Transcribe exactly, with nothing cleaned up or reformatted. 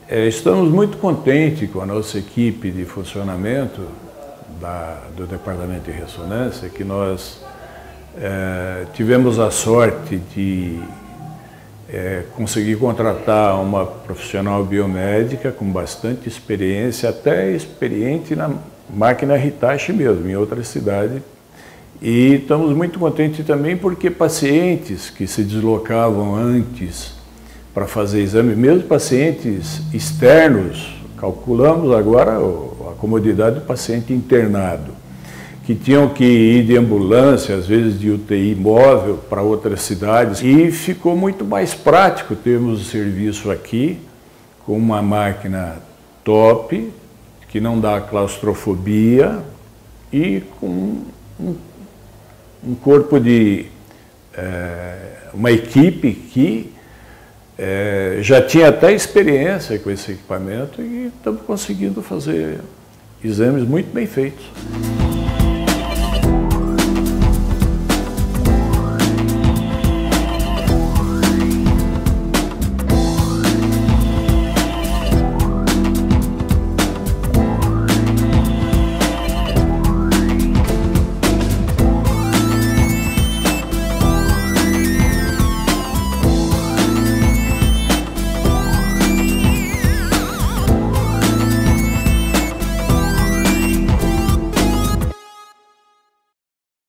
É, estamos muito contentes com a nossa equipe de funcionamento da, do Departamento de Ressonância, que nós é, tivemos a sorte de é, conseguir contratar uma profissional biomédica com bastante experiência, até experiente na máquina Hitachi mesmo, em outra cidade. E estamos muito contentes também porque pacientes que se deslocavam antes para fazer exame, mesmo pacientes externos, calculamos agora a comodidade do paciente internado, que tinham que ir de ambulância, às vezes de U T I móvel para outras cidades, e ficou muito mais prático termos o serviço aqui, com uma máquina top, que não dá claustrofobia, e com um, um corpo de é, uma equipe que É, já tinha até experiência com esse equipamento e estamos conseguindo fazer exames muito bem feitos.